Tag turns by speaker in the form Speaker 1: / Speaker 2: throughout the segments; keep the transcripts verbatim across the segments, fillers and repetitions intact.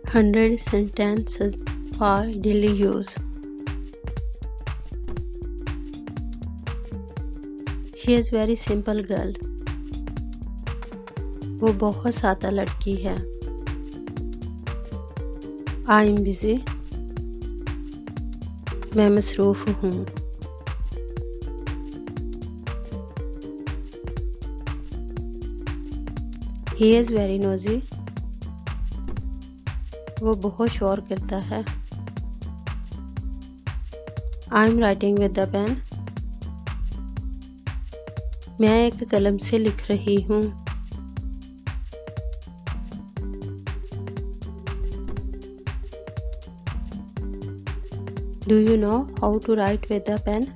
Speaker 1: Hundred sentences for daily use. She is very simple girl. वो बहुत सादा लड़की है. I am busy. मैं मसरूफ हूँ. He is very noisy. वो बहुत शोर करता है. I am writing with the pen. मैं एक कलम से लिख रही हूँ. Do you know how to write with the pen?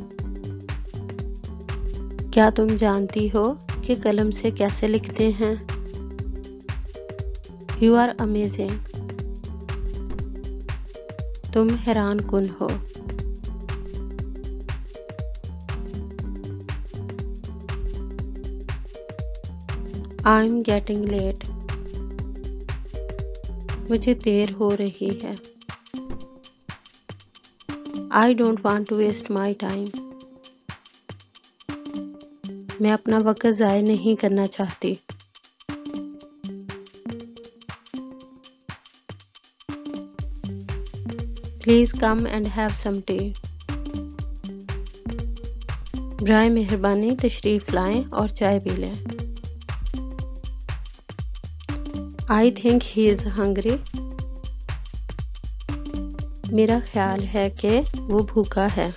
Speaker 1: क्या तुम जानती हो कि कलम से कैसे लिखते हैं? You are amazing. तुम हैरान कुन हो. I'm getting late. मुझे देर हो रही है. I don't want to waste my time. मैं अपना वक्त ज़ाया नहीं करना चाहती. Please come and have some tea. बराए मेहरबानी तशरीफ़ लाएं और चाय पी लें. I think he is hungry. मेरा ख्याल है कि वो भूखा है.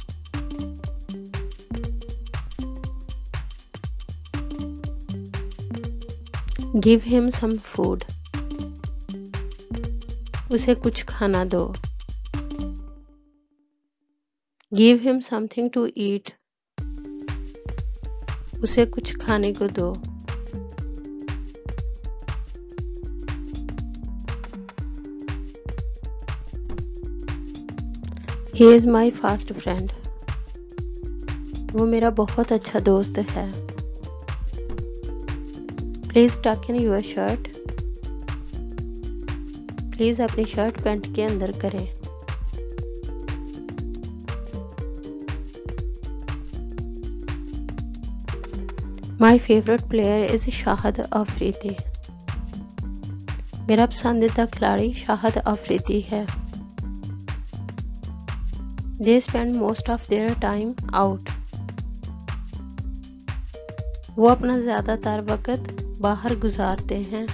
Speaker 1: Give him some food. उसे कुछ खाना दो. Give him something to eat. उसे कुछ खाने को दो. He is my fast friend. वो मेरा बहुत अच्छा दोस्त है. Please tuck in your shirt. Please अपनी शर्ट पैंट के अंदर करें. My favorite player is Shahid Afridi. मेरा पसंदीदा खिलाड़ी शाहिद अफरीदी है. They spend most of their time out. वो अपना ज़्यादातर वक्त बाहर गुजारते हैं.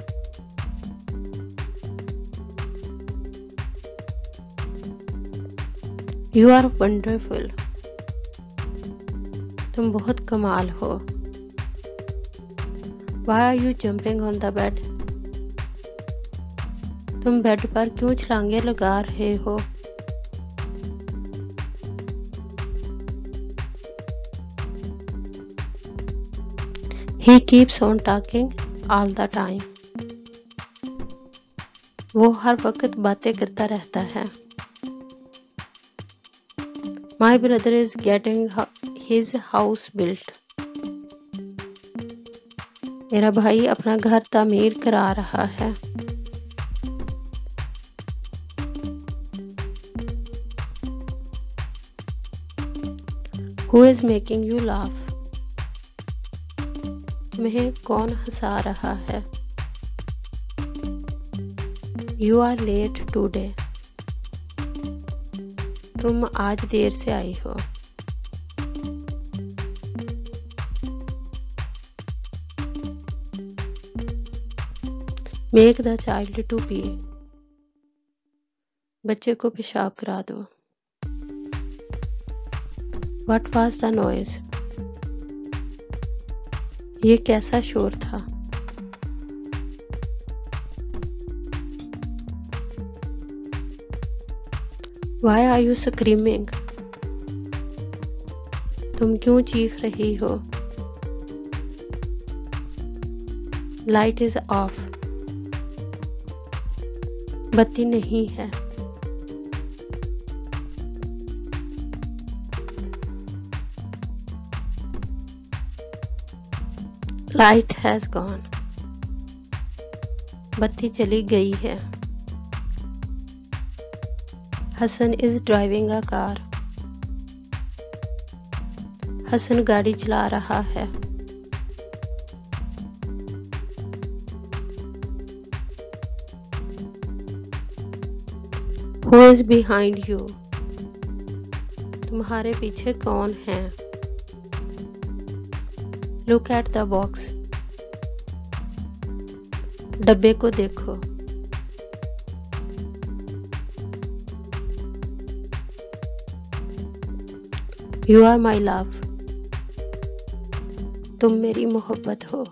Speaker 1: You are wonderful. तुम बहुत कमाल हो. Why are you jumping on the bed? तुम बेड पर क्यों छलांगे लगा रहे हो? He keeps on talking all the time. वो हर वक्त बातें करता रहता है. My brother is getting his house built. मेरा भाई अपना घर तामीर करा रहा है. Who is making you laugh? तुम्हें कौन हंसा रहा है? You are late today. तुम आज देर से आई हो. Make the child to pee. बच्चे को पेशाब करा दो. What was the noise? ये कैसा शोर था? Why are you screaming? तुम क्यों चीख रही हो? Light is off. बत्ती नहीं है. Light has gone. बत्ती चली गई है। Hasan is driving a car. Hasan गाड़ी चला रहा है। Who is behind you? तुम्हारे पीछे कौन है? Look at the box. डब्बे को देखो। You are my love. तुम मेरी मोहब्बत हो।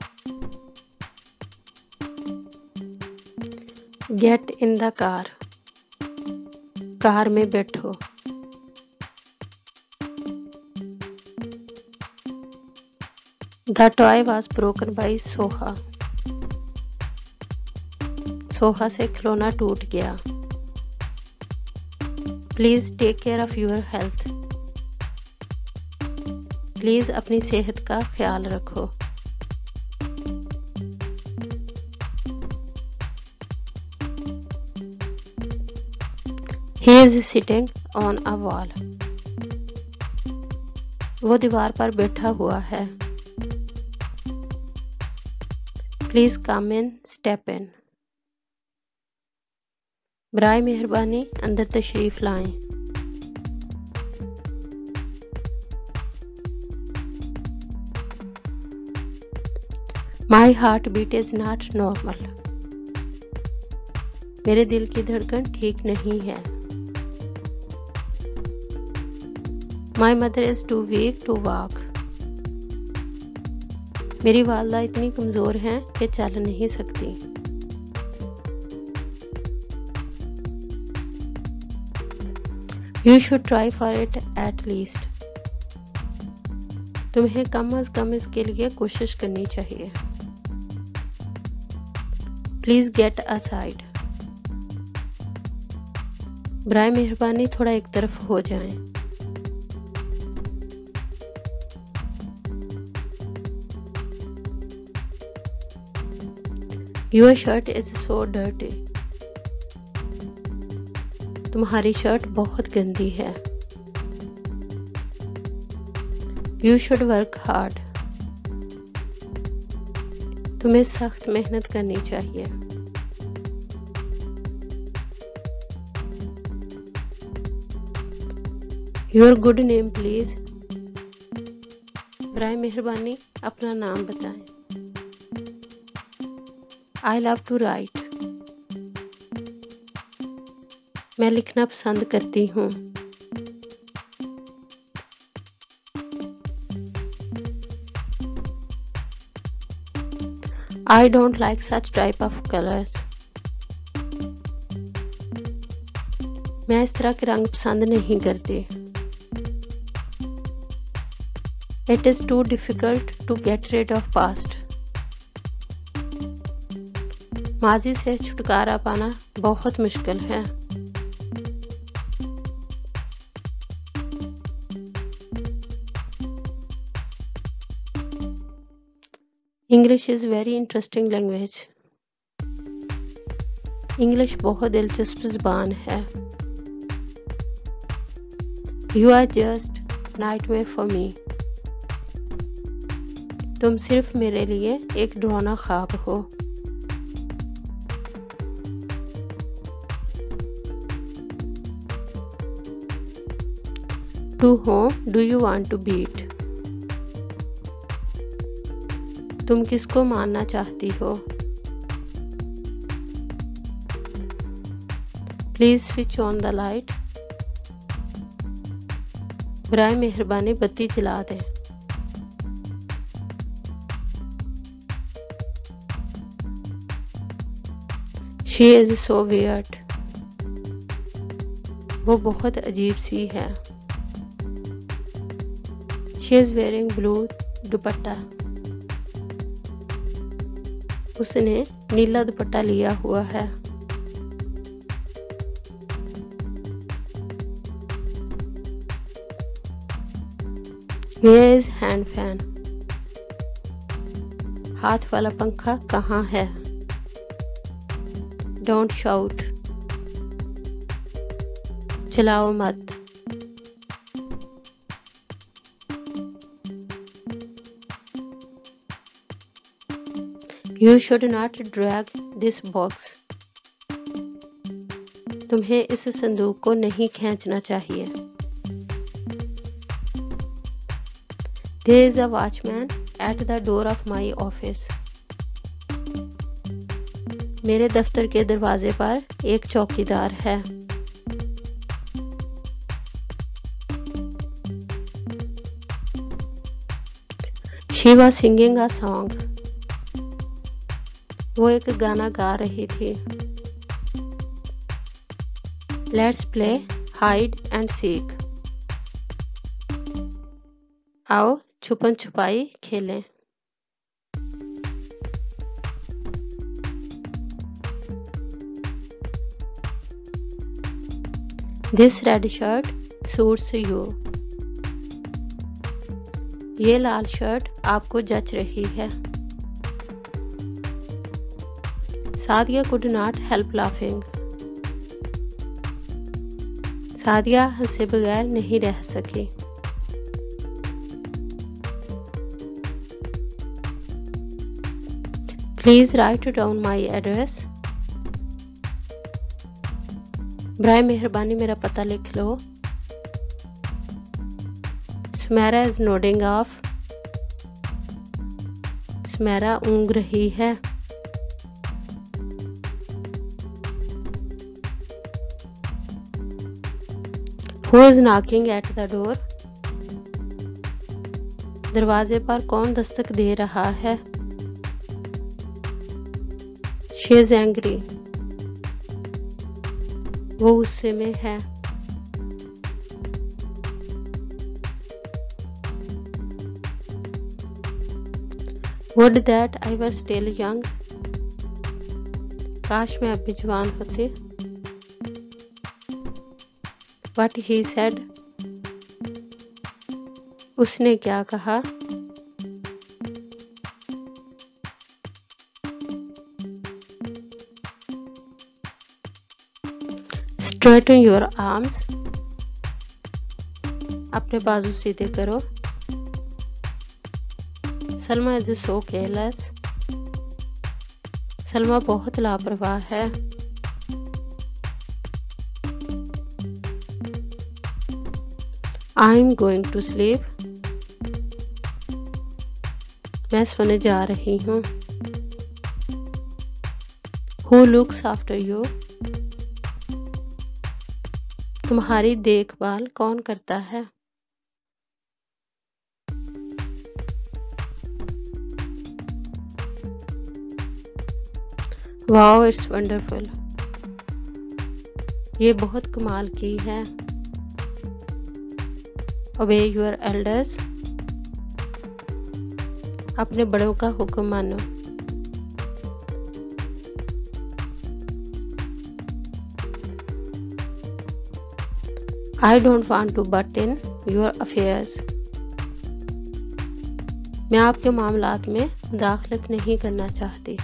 Speaker 1: Get in the car. Car में बैठो। The toy was broken by Soha. Soha से खिलौना टूट गया। Please take care of your health. Please अपनी सेहत का ख्याल रखो। He is sitting on a wall. वो दीवार पर बैठा हुआ है। Please come in, step in. बराए मेहरबानी अंदर तशरीफ लाएं। My heartbeat is not normal. मेरे दिल की धड़कन ठीक नहीं है। My mother is too weak to walk. मेरी वालदा इतनी कमजोर हैं कि चल नहीं सकती। You should try for it at least. तुम्हें कम अज कम इसके लिए कोशिश करनी चाहिए। Please get aside. बराए मेहरबानी थोड़ा एक तरफ हो जाएं। Your shirt is so dirty. तुम्हारी शर्ट बहुत गंदी है। You should work hard. तुम्हें सख्त मेहनत करनी चाहिए। Your good name please. बराए मेहरबानी अपना नाम बताएं। I love to write. मैं लिखना पसंद करती हूँ। I don't like such type of colors. मैं इस तरह के रंग पसंद नहीं करती। It is too difficult to get rid of past. माजी से छुटकारा पाना बहुत मुश्किल है। English is very interesting language. English बहुत दिलचस्प ज़बान है। You are just nightmare for me. तुम सिर्फ मेरे लिए एक डरावना ख्वाब हो। To whom do you want to beat? तुम किसको मारना चाहती हो? Please switch on the light. बराए मेहरबानी बत्ती जला दें। She is so weird. वो बहुत अजीब सी है। She is wearing blue दुपट्टा। उसने नीला दुपट्टा लिया हुआ है। Where is hand fan? हाथ वाला पंखा कहाँ है? डोंट शाउट, चिल्लाओ मत। You should not drag this box. तुम्हें इस संदूक को नहीं खींचना चाहिए। There is a watchman at the door of my office. मेरे दफ्तर के दरवाजे पर एक चौकीदार है। She was singing a song. वो एक गाना गा रही थी। Let's play hide and seek. आओ छुपन छुपाई खेलें। This red shirt suits you. ये लाल शर्ट आपको जच रही है। Sadia could not help laughing. Sadia हंसे बगैर नहीं रह सकी। Please write down my address. बराए मेहरबानी मेरा पता लिख लो। Sumera is nodding off. Sumera ऊँग रही है। Who is knocking at the door? दरवाजे पर कौन दस्तक दे रहा है? She is angry. वो गुस्से में है। Would that I were still young. काश मैं अब भी जवान होती। What he said. उसने क्या कहा? Straighten your arms. अपने बाजू सीधे करो। Salma is so careless. Salma बहुत लापरवाह है। I am going to sleep. मैं सोने जा रही हूँ। Who looks after you. तुम्हारी देखभाल कौन करता है? Wow it's wonderful. ये बहुत कमाल की है। ओबे योर एल्डर्स। अपने बड़ों का हुक्म मानो। I don't want to butt in your affairs. मैं आपके मामलात में दाखिलत नहीं करना चाहती।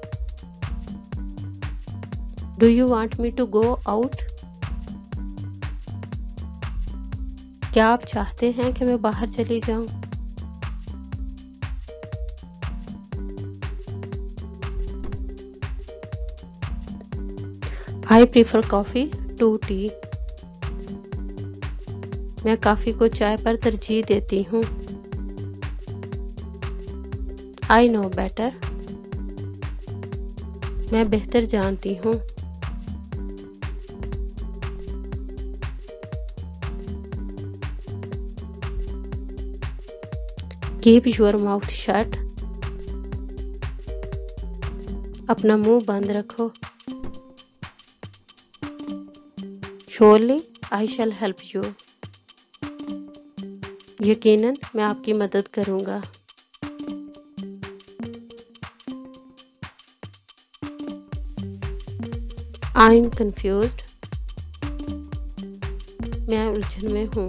Speaker 1: Do you want me to go out? क्या आप चाहते हैं कि मैं बाहर चली जाऊं? I prefer coffee to tea. मैं कॉफी को चाय पर तरजीह देती हूँ। I know better. मैं बेहतर जानती हूँ। Keep your mouth shut. अपना मुंह बंद रखो। Surely I shall help you. यकीनन मैं आपकी मदद करूंगा। I'm confused. मैं उलझन में हूँ।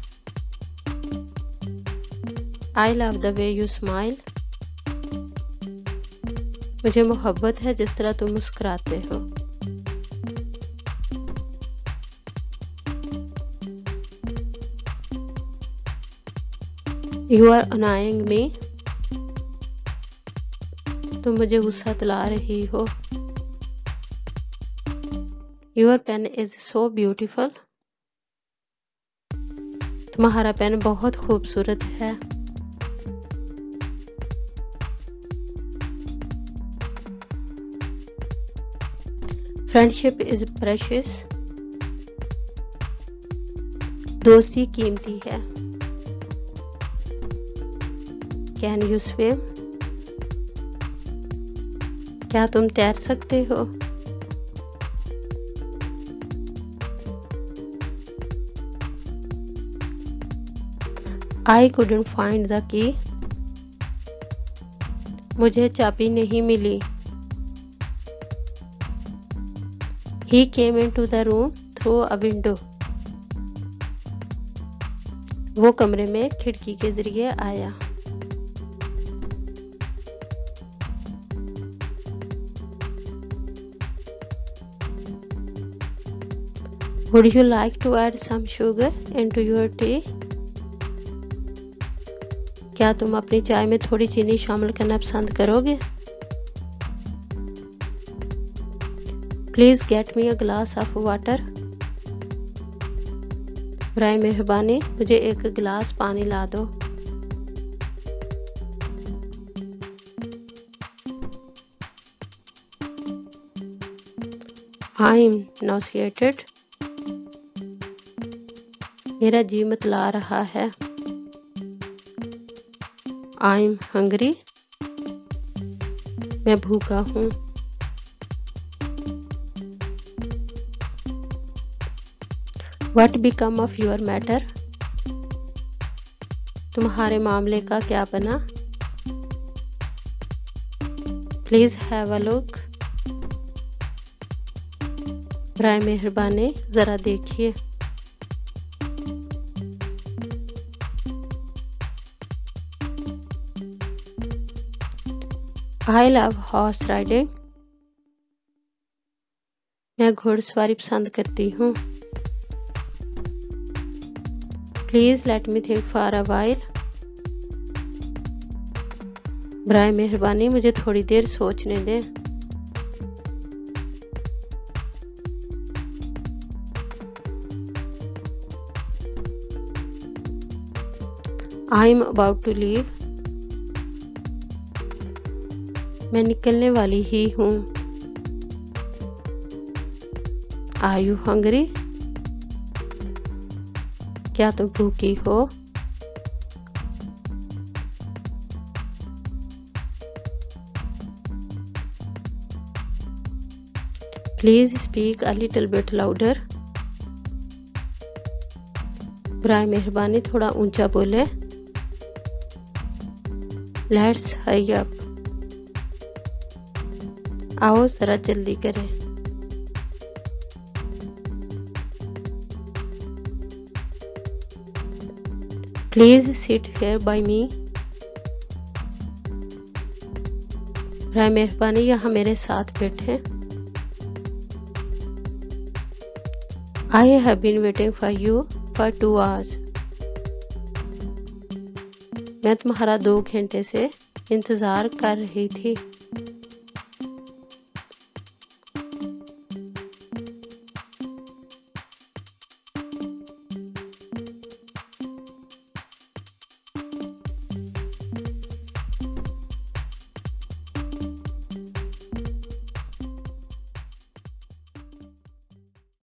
Speaker 1: I love the way you smile. मुझे मोहब्बत है जिस तरह तुम मुस्कुराते हो। यू आर अनाइंग मी, तुम मुझे गुस्सा दिला रही हो। Your pen is so beautiful, तुम्हारा पेन बहुत खूबसूरत है। फ्रेंडशिप इज प्रेशियस, दोस्ती कीमती है। कैन यू स्विम, क्या तुम तैर सकते हो। I couldn't find the key, मुझे चाबी नहीं मिली। He came into the room through a window, वो कमरे में खिड़की के जरिए आया। Would you like to add some sugar into your tea? क्या तुम अपनी चाय में थोड़ी चीनी शामिल करना पसंद करोगे? Please get me a glass of water. बराए मेहरबानी मुझे एक गिलास पानी ला दो। I'm nauseated. मेरा जी मतला रहा है। I'm hungry. मैं भूखा हूँ। What become of your matter? तुम्हारे मामले का क्या बना? Please have a look. बराए मेहरबानी जरा देखिए। I love horse riding. मैं घुड़सवारी पसंद करती हूँ। Please let me think for a while. बराए मेहरबानी मुझे थोड़ी देर सोचने दें। I'm about to leave. मैं निकलने वाली ही हूँ। Are you hungry? क्या तुम भूखी हो? Please speak a little bit louder. बराए मेहरबानी थोड़ा ऊंचा बोले। Let's hurry up. आओ जरा जल्दी करें। Please sit here by me. बराए मेहरबानी यहाँ मेरे साथ बैठे। I have been waiting for you for two hours. मैं तुम्हारा दो घंटे से इंतजार कर रही थी।